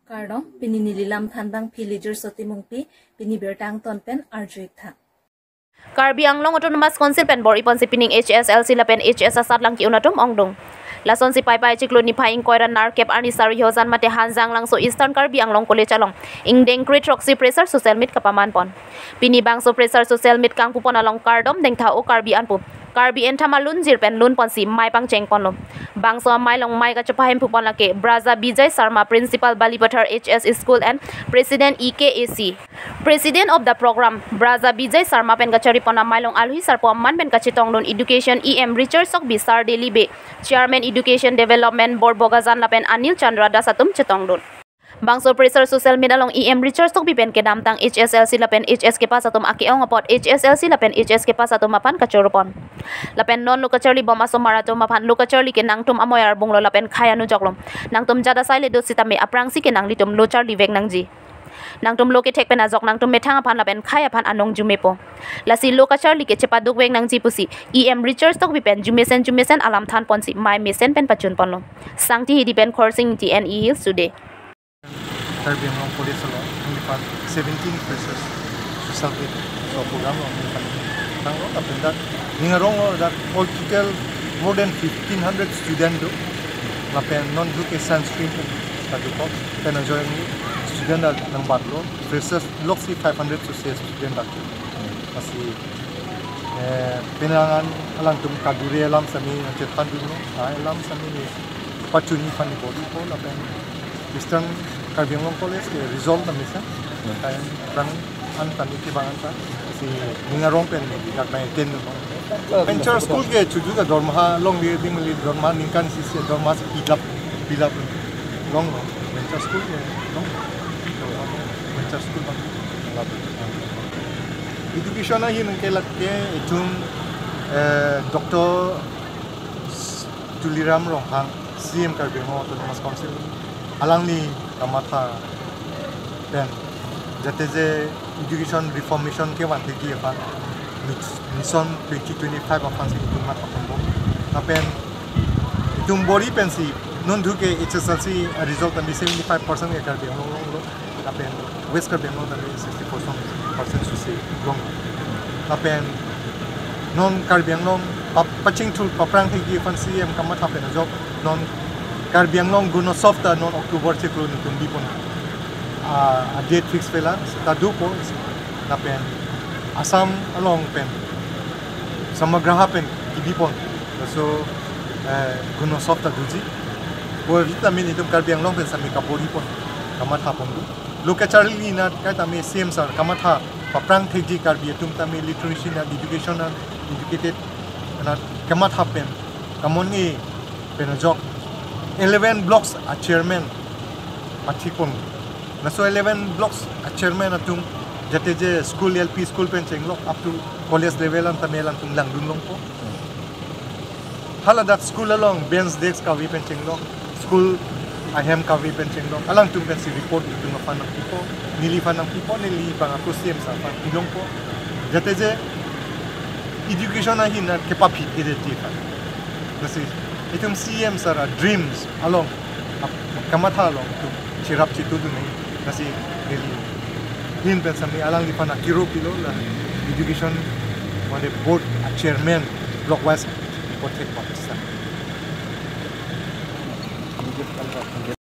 Kardom pini nililam thandang villager soti mungpi pini bertang tonpen arjuik tha. Karbi anglong autonomous council pen bor ipon si pining HSLC la pen HS asat lang ki unatum ongdong. Lason si pai ciklo ni pai koiran nar kep arni sari hozan mate hanjang lang so Eastern Karbi anglong kole chalong. Ingdeng krit roxy pressure social media kapaman pon. Pini bang so pressure social media kang pupon along Kardom deng tha o Karbi anpu. Karbi entama lun jir pen lun pon si mai pang cheng pon lo. Bang so mai long mai ka chapahem pupon lake Braza Bijay Sharma principal Balipathar HS school and president EKAC. President of the program Braza Bijay Sharma pen kachari pona mailong alhui sarpo man pen kachitong don education EM Richard Sok Bisar Delibe chairman education development board bogazan lapen Anil Chandra Dasatum chetong don bangso pressure social media long EM Richard Sok bipen ke damtang HSLC lapen HS ke pasatum aki ong apot HSLC lapen HS ke pasatum mapan kachoropon lapen non lu kachari bom aso marato mapan lu kachari ke nangtum amoyar bunglo lapen khayanu joklom nangtum jada saile do sitame aprangsi ke nang litum lo char livek nangji nangtum loke tek pen azok nangtum methang apan lapen khaya pan anong jumepo lasi loka charli ke chepa dukweng nang jipusi EM Richard Stock bipen jumesen alam than ponsi mai mesen pen pachun ponlo sangti hidi pen coursing TNE Hills today Karbi anglong police law only for 17 persons to submit so program only for tang lo kapin that ningarong that all total more than 1500 student do lapen non do ke science stream study ko pen join student nang batlo freshers lok si 500 to say student dak kasi penangan alang tum kadure alam sami chetan dulu alam sami ni pachuni fani body ko lapen Eastern Karbi anglong college ke result na misa kaya rang an tani ki bangan ta si ningarong pen ni dak na ten no venture school ke chuju ka dorma long li ding li dorma ningkan si dorma pilap long venture school ke long venture school bang education na hin ke lat ke itum Dr. Tuliram Ronghang CM Karbi anglong autonomous council alang ni kamatha pen jate je education reformation ke wan ki apa mission 2025 apan si tumat apan apen itum bori pensi non du ke HSLC result and 75% ke Karbi anglong lo apen west Karbi anglong and 60% su se long apen non Karbi anglong paching tul paprang ki fan CM kamatha pen job non Karbi anglong guno softa non October ciklo ni tumbi pon a date fix pela tadu po napen asam along pen samagraha pen kibi pon so guno softa duji por vitamin itum Karbi anglong pen sami kapori pon kamatha pon du lokacharli na ka tami same sar kamatha paprang thegi Karbi tum tami literacy na education na educated na kamatha pen kamoni pen jok 11 blocks a chairman mathikon naso 11 blocks a chairman atung jate je school LP school pen chenglok up to college level an tamelan tung lang dunlong po hala that school along bench desk ka wi pen chenglok school ahem ka wi pen chenglok alang tung pen si report tung fan ng tipo nili fan ng tipo nili pang ako sim sa fan ilong po jate je education na hin at kepapi identity nasi itum CM sara dreams along kamatha along to chirap chitu du nei kasi really hin pen sami alang lipana kiro pilo la education wale board chairman block wise protect Pakistan